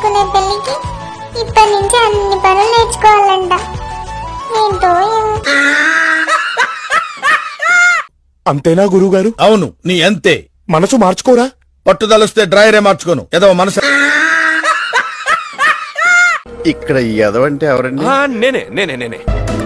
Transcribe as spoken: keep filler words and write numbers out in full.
చేసుకునే పెళ్లికి ఇప్పటి నుంచి అన్ని పనులు నేర్చుకోవాలంట. ఏంటో అంతేనా గురువు గారు? అవును, నీ అంతే. మనసు మార్చుకోరా? పట్టుదలొస్తే డ్రాయరే మార్చుకోను. ఏదో మనసు. ఇక్కడ ఎదవంటే ఎవరండి? నేనే నేనే నేనే